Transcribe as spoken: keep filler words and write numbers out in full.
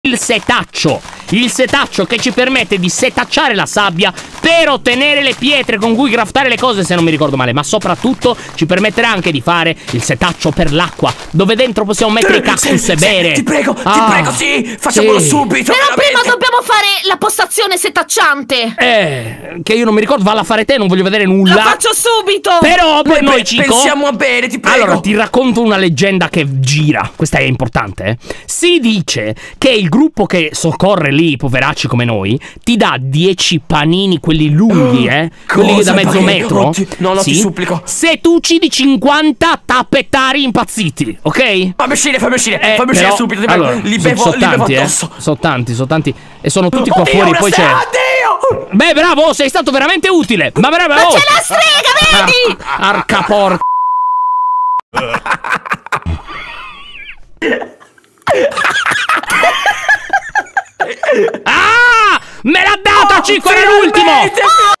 il setaccio, il setaccio che ci permette di setacciare la sabbia per ottenere le pietre con cui craftare le cose, se non mi ricordo male. Ma soprattutto ci permetterà anche di fare il setaccio per l'acqua, dove dentro possiamo mettere i cactus sì, e bere. Sì, ti prego, ah, ti prego, sì, facciamolo sì. subito. Però veramente. prima dobbiamo fare la postazione setacciante. Eh, che io non mi ricordo, valla a fare te, non voglio vedere nulla. La faccio subito. Però per Pe- noi, Cico, pensiamo a bere, ti prego. allora ti racconto una leggenda che gira. Questa è importante, eh. Si dice che il gruppo che soccorre lì, poveracci come noi, ti dà dieci panini, quelli lunghi, eh. Quelli Cosa? da mezzo Ma che- metro. Oddio, no, no, ti supplico. Se tu uccidi cinquanta tappettari impazziti, ok? Fammi uscire, fammi uscire, Eh, fammi uscire però, subito, ti prego. allora, li so- bevo, so li bevo tanti, eh. addosso. Sono tanti, sono tanti. E sono tutti qua Oddio, fuori, una poi c'è. strega, Oddio! Beh, bravo, sei stato veramente utile. Ma bravo. Ma c'è la strega, vedi? Ah, arca porca. Ah! Me l'ha data, Oh, Cico, era finalmente! l'ultimo!